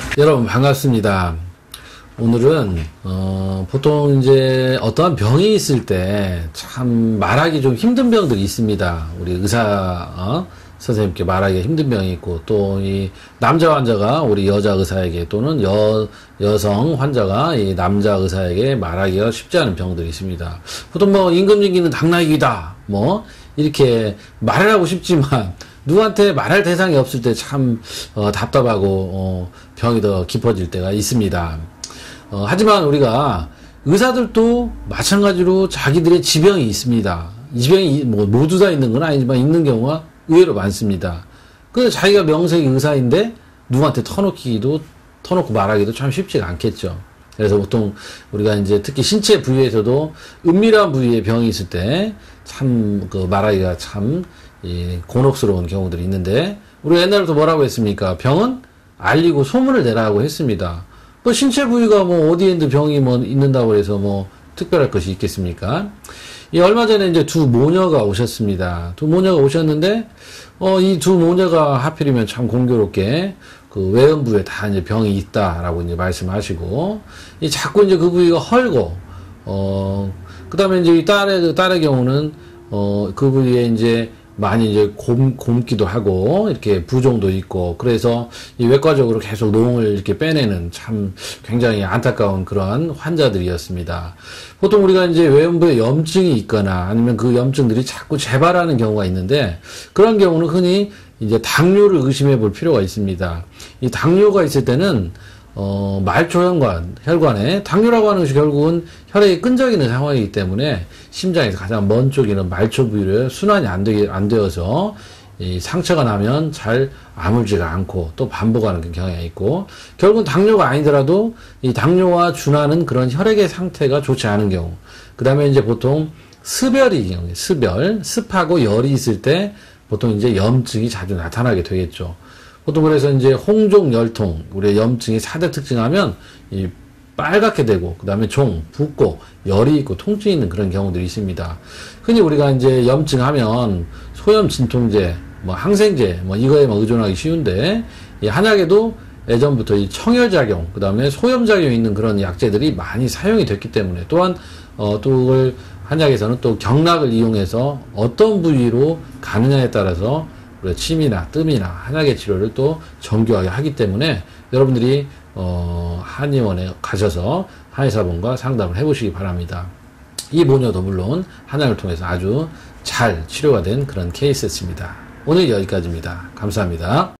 여러분 반갑습니다. 오늘은 보통 이제 어떠한 병이 있을 때 참 말하기 좀 힘든 병들이 있습니다. 우리 의사 선생님께 말하기 힘든 병이 있고, 또 이 남자 환자가 우리 여자 의사에게, 또는 여성 환자가 이 남자 의사에게 말하기가 쉽지 않은 병들이 있습니다. 보통 뭐 임금진기는 당나귀다 뭐 이렇게 말을 하고 싶지만 누구한테 말할 대상이 없을 때 참 답답하고 병이 더 깊어질 때가 있습니다. 하지만 우리가 의사들도 마찬가지로 자기들의 지병이 있습니다. 이 지병이 뭐 모두 다 있는 건 아니지만 있는 경우가 의외로 많습니다. 그래서 자기가 명색이 의사인데 누구한테 터놓고 말하기도 참 쉽지가 않겠죠. 그래서 보통 우리가 이제 특히 신체 부위에서도 은밀한 부위에 병이 있을 때 참 말하기가 참 곤혹스러운 경우들이 있는데, 우리가 옛날부터 뭐라고 했습니까? 병은 알리고 소문을 내라고 했습니다. 뭐 신체 부위가 뭐 어디에 있는 병이 뭐 있는다고 해서 뭐 특별할 것이 있겠습니까? 얼마 전에 이제 두 모녀가 오셨습니다. 두 모녀가 오셨는데, 이 두 모녀가 하필이면 참 공교롭게 그 외음부에 다 이제 병이 있다라고 이제 말씀하시고, 자꾸 이제 그 부위가 헐고, 그 다음에 이제 이 딸의 경우는, 그 부위에 이제 많이 이제 곪기도 하고, 이렇게 부종도 있고, 그래서 이 외과적으로 계속 노응을 이렇게 빼내는 참 굉장히 안타까운 그러한 환자들이었습니다. 보통 우리가 이제 외음부에 염증이 있거나 아니면 그 염증들이 자꾸 재발하는 경우가 있는데, 그런 경우는 흔히 이제 당뇨를 의심해 볼 필요가 있습니다. 이 당뇨가 있을 때는 혈관에 당뇨라고 하는 것이 결국은 혈액이 끈적이는 상황이기 때문에 심장에서 가장 먼 쪽에는 말초 부위를 순환이 안 되어서 이 상처가 나면 잘 아물지가 않고 또 반복하는 경향이 있고, 결국은 당뇨가 아니더라도 이 당뇨와 준하는 그런 혈액의 상태가 좋지 않은 경우, 그 다음에 이제 보통 습하고 열이 있을 때 보통 이제 염증이 자주 나타나게 되겠죠. 보통 그래서 이제 홍종열통, 우리의 염증이 4대 특징하면 이 빨갛게 되고, 그 다음에 붓고, 열이 있고, 통증이 있는 그런 경우들이 있습니다. 흔히 우리가 이제 염증하면 소염 진통제, 뭐 항생제, 뭐 이거에 의존하기 쉬운데, 이 한약에도 예전부터 이 청열작용, 그 다음에 소염작용이 있는 그런 약재들이 많이 사용이 됐기 때문에, 또한, 또 그걸 한약에서는 또 경락을 이용해서 어떤 부위로 가느냐에 따라서 침이나 뜸이나 한약의 치료를 또 정교하게 하기 때문에 여러분들이 한의원에 가셔서 한의사분과 상담을 해보시기 바랍니다. 이 모녀도 물론 한약을 통해서 아주 잘 치료가 된 그런 케이스였습니다. 오늘 여기까지입니다. 감사합니다.